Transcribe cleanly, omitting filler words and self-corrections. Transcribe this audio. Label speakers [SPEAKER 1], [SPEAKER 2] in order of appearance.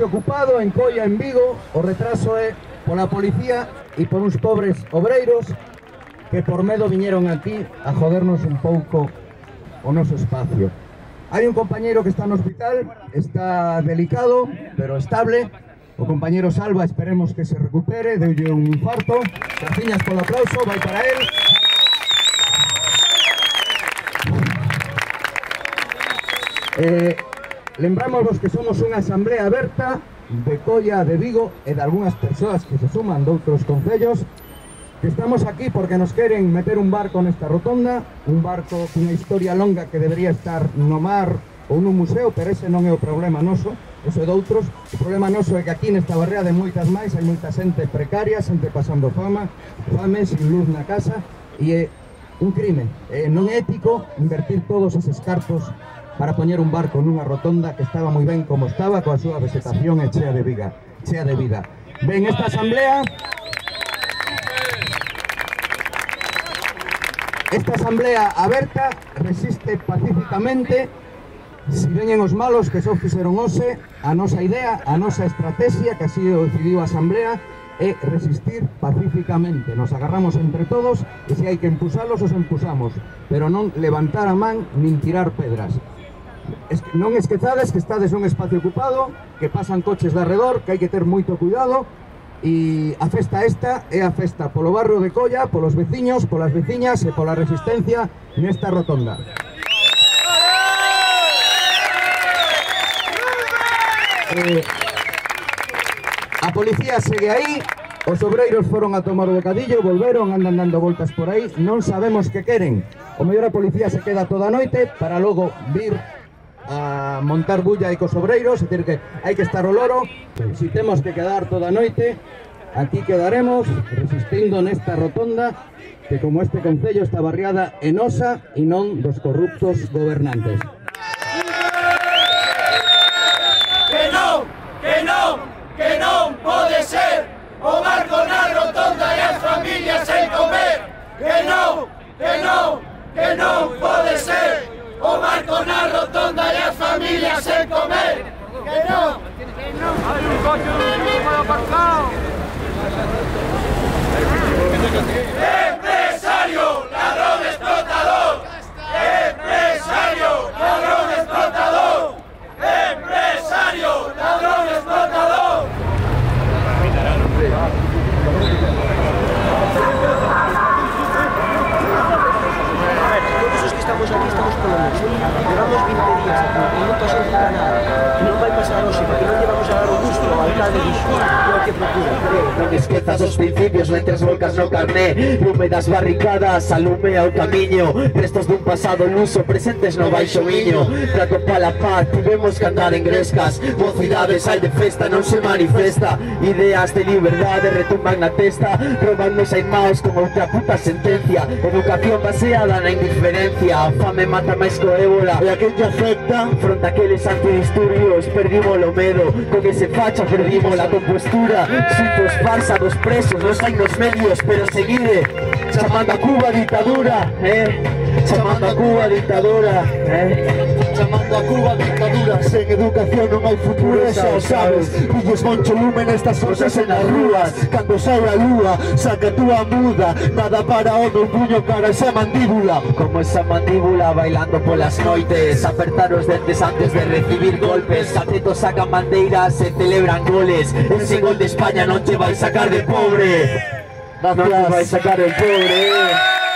[SPEAKER 1] espacio ocupado en Coia, en Vigo. O retraso é pola policía e por uns pobres obreiros que por medo viñeron aquí a jodernos un pouco o noso espacio. Hai un compañeiro que está no hospital, está delicado, pero estable. O compañeiro Salva, esperemos que se recupere, deulle un infarto. Graciñas polo aplauso, vai para él. Lembramos que somos unha asamblea aberta de Coia, de Vigo e de algunhas persoas que se suman de outros concellos, que estamos aquí porque nos queren meter un barco nesta rotonda, un barco cunha historia longa que debería estar no mar ou nun museo, pero ese non é o problema noso, eso é de outros. O problema noso é que aquí nesta barrea de moitas máis hai moita xente precaria, xente pasando fame, sin luz na casa, e é un crime, non é ético invertir todos eses cartos para poñer un barco nunha rotonda que estaba moi ben como estaba, coa súa vegetación e chea de vida. Ben, esta asamblea aberta resiste pacíficamente. Si veñen os malos que só fixeron hoxe, a nosa idea, a nosa estrategia, que así o decidiu a asamblea, é resistir pacíficamente. Nos agarramos entre todos e se hai que empuxalos, os empusamos, pero non levantar a man nin tirar pedras. Non esquezades que estades nun espacio ocupado, que pasan coches de arredor, que hai que ter moito cuidado, e a festa esta é a festa polo barrio de Coia, polos veciños, polas veciñas e pola resistencia nesta rotonda. A policía segue aí, os obreiros foron a tomar o bocadillo, volveron, andan dando voltas por aí, non sabemos que queren. O mellor a policía se queda toda a noite para logo vir a montar bulla aí cos obreiros, é dicir que hai que estar o loro. Si temos que quedar toda a noite, aquí quedaremos resistindo nesta rotonda que, como este concello, está barriada en nosa e non dos corruptos gobernantes.
[SPEAKER 2] Que non pode ser o barco na rotonda e as familias sen comer. Que non pode ser o barco na rotonda e as familias sen comer. Que non. Hai un coche mal aparcado. Empresario, ladrón explotador. Empresario, ladrón explotador. Empresario, ladrón explotador.
[SPEAKER 3] Todos os que estamos aquí estamos polo mesmo. Levamos 20 días aquí e non pasou nunca nada. Non vai pasar hoxe porque non llevamos a dar o gusto ao alcalde dixo. O que procura, non esquezas os principios letras volcas no carné. Lume das barricadas, alumea o camiño. Restos dun pasado luso presentes no baixo miño. Pra topar a paz tivemos que andar en grescas. Mocidades hai de festa, non se manifesta. Ideas de liberdade retumban na testa. Robannos hai maos con outra puta sentencia. Educación baseada na indiferencia. A fame mata máis co ébola. E aquel que afecta fronte a aqueles antidisturbios. Perdimos o medo, con ese facha perdimos la compostura. Xuntos farsa dos presos, nos hai nos medios, pero seguide chamando a Cuba dictadura, chamando a Cuba dictadura, chamando a Cuba dictadura. Sen educación non hai futuro, xa o sabes. Pillos moncho lume nestas cosas en as rúas. Cando sae a lúa, saca a túa muda. Nada para o meu puño cara esa mandíbula. Como esa mandíbula bailando polas noites. Apertar os dentes antes de recibir golpes. Catetos sacan bandeiras e celebran goles. Ese gol de España non te vai sacar de pobre. Non te vai sacar de pobre.